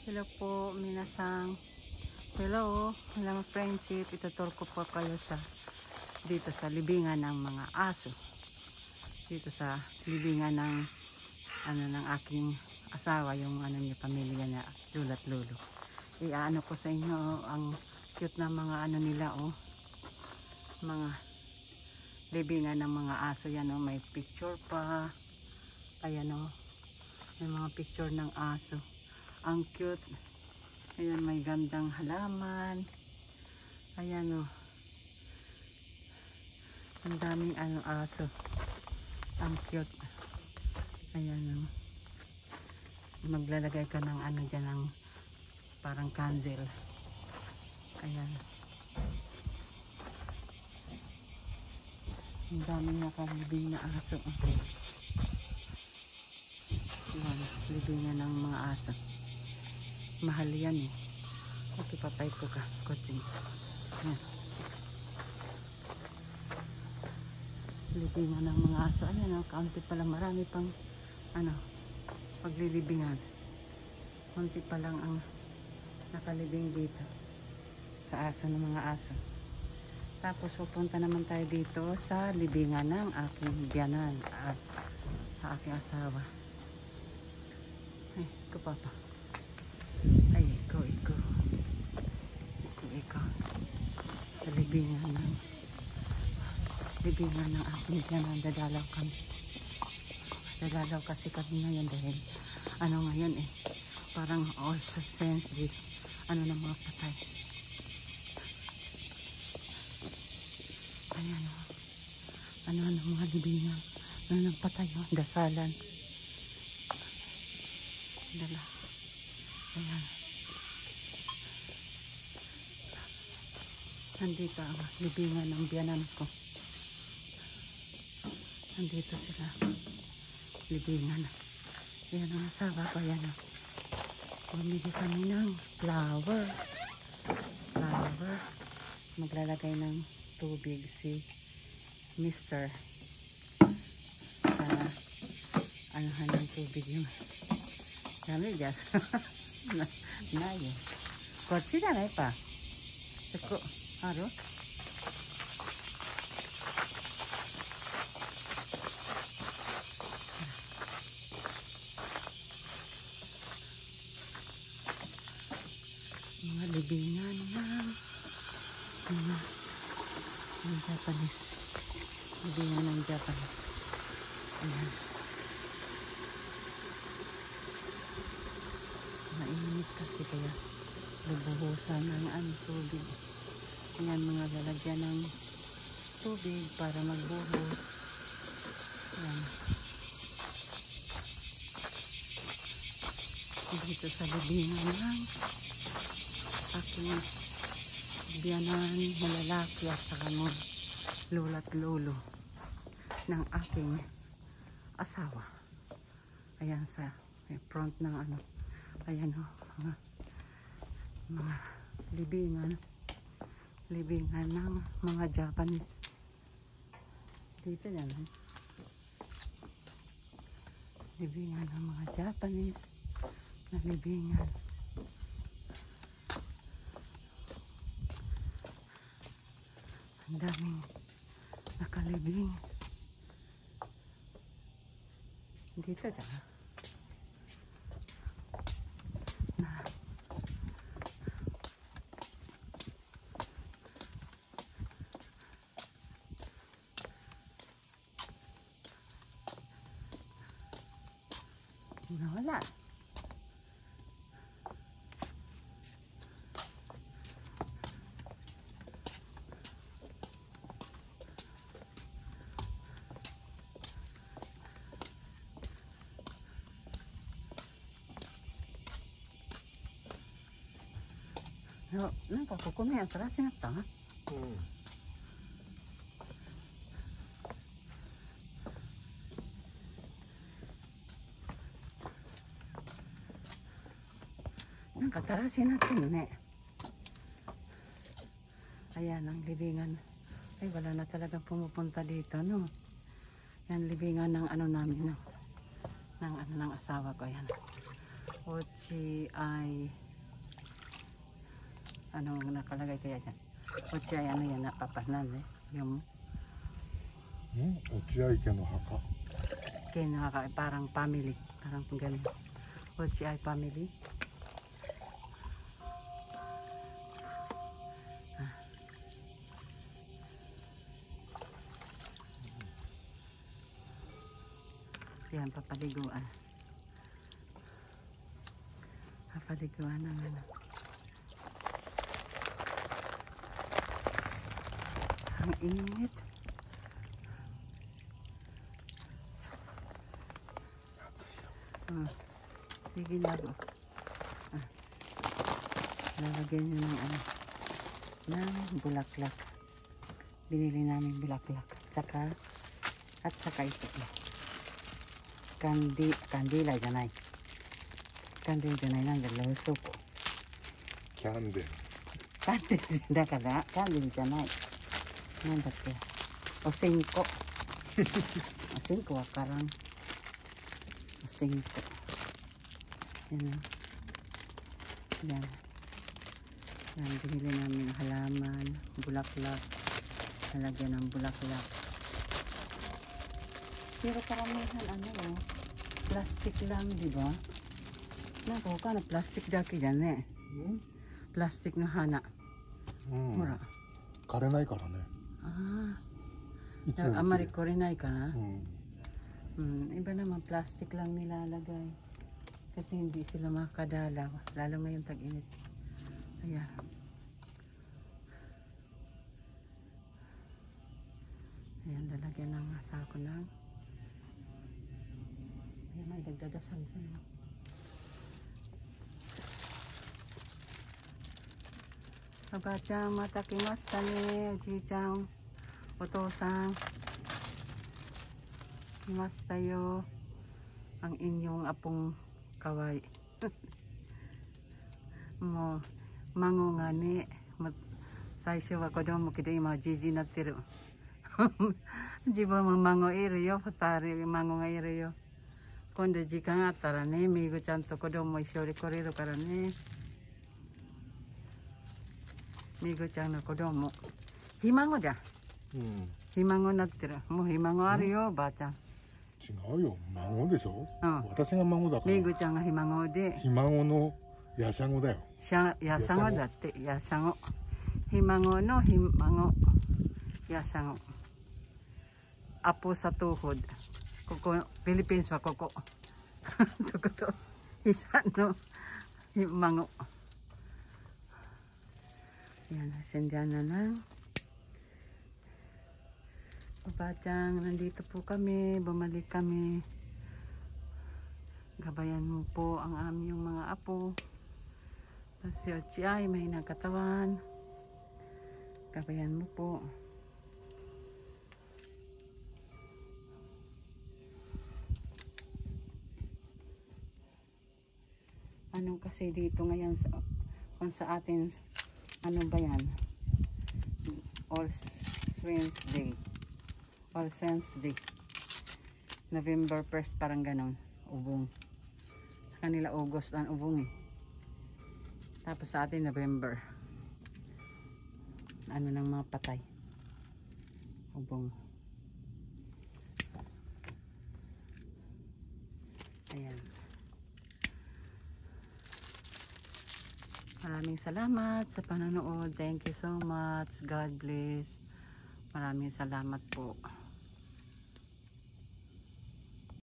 Hello po, minasang. Hello, hello friendship. Ituturo ko po kayo dito sa libingan ng mga aso. Dito sa libingan ng aking asawa, yung niya, pamilya niya, lula't lulo. Iaano ko sa inyo ang cute na mga nila, mga libingan ng mga aso. Yan, may picture pa. Ayan, may mga picture ng aso. Ang cute. Ayan, may gandang halaman. Ayan, ang daming aso. Ang cute. Ayan, maglalagay ka ng dyan, ng parang candle. Ayan, ang daming nakalibing na aso. Ayan, libingan ng mga aso. Mahal yan Okay, papay ko ka. Kutsing. Ayan. Libingan ng mga aso. Ayan, kaunti pala. Marami pang paglilibingan. Kaunti pa lang ang nakalibing dito sa aso ng mga aso. Tapos pupunta naman tayo dito sa libingan ng aking biyanan at aking asawa. Ay, ito papa. Ay, ikaw. Sa libingan ng aking biyanan. Dadalaw kami. Dadalaw kasi kami ngayon dahil ngayon parang all sensitive ng mga patay. Ayan, ng mga libingan ng patay, dasalan. Dala. Ayan. Nandito ang libingan ng biyanan ko. Nandito sila. Libingan. Ayan ang asawa ko. Ayan. Bumili kami ng flower. Maglalagay ng tubig si Mr. Para anuhan ng tubig yung dami jas. Nayo. Kotsi da na pa. Seko. Aro. Mga libingan ng Japanese. Libingan ng Japanese. Ayan. Mainit kasi kaya lubuhusan ng tubig. Ayan, mga lalagyan ng tubig para magbuhos. Ayan. Dito sa libingan ng aking biyanan na lalaki at saka mga lula't lolo ng aking asawa. Ayan, sa front ng ayan, mga libingan ng mga Japanese. Dito naman libingan ng mga Japanese na libingan. Ang daming nakalibing dito nawala.なんかここね、新しくなった？なんか新しくなってるね。Ayan, ang libingan. Ay, wala na talagang pumupunta dito, no? Yan, libingan ng namin, no? Ng asawa ko, ayan. Ochi ay ano nakalagay kaya dyan? Ochi ay ano yan, napapanan eh. Yung Ochiai Ike no Haka. parang family. Parang ganun. Ochi ay family. Yan, papaliguan. Papaliguan ng ano. Ang init. Sige na po. Lalagyan nyo ng ano, ng bulaklak. Binili namin bulaklak. At saka ito. Kandila じゃない。Kandila じゃない。なんだろう、そこ。 キャンデル。 キャンデルだから、キャンデルじゃない。なんだっけ。お線香。お線香わからん。お線香。Yan. Yan. Yan. Binili namin ng halaman, bulaklak. Nalagyan ng bulaklak. Pero karamihan ano, plastic lang, di ba? Nako, kana plastic daki dyan eh. Plastic na hana. Mura. 枯れないからね。 あんまりこれないかな。Iba naman plastic lang nilalagay. Kasi hindi sila makadalaw. Lalo ngayong tag-init. Ayan. Ayan, lalagyan ng sako ng. Ayan, may dagdadasal sa'yo. Baba-chan, matakimashita ne. Oji-chan, oto-san. Kimashita yo. Ang inyong apong kawai. Mo, mango nga ne. Saisho wa kodomo kedo ima jiji natteru. Jibun mo mango iru yo. Futari mango nga iru yo. Kondo jikan attara ne, Migu chan to kodomo issho de koreru kara ne. Migu chan no kodomo. Himango ja. Himango natteru. Mo himango aru yo, ba-chan. 違うよ、孫でしょ。私が孫だから。 めぐちゃんがひ孫で。 ひ孫のやしゃごだよ。 やしゃごだって、やしゃご。ひ孫のひ孫。やしゃご。Apo sa tuhod. Koko, Philippines wa koko. Tukoto. Isa no. Hi mango. Yan, sendyan na lang. Baba-chan, nandito po kami, bumalik kami. Gabayan mo po ang aming mga apo. At si Ochi ay may nagkatawan. Gabayan mo po. Ano kasi dito ngayon kung sa atin, ano ba yan? All Wednesday. All Saints Day. November 1st, parang ganon. Ubong. Sa kanila August ang ubong eh. Tapos sa atin November. Ano ng mga patay. Ubong. Ayan. Maraming salamat sa panonood. Thank you so much. God bless. Maraming salamat po.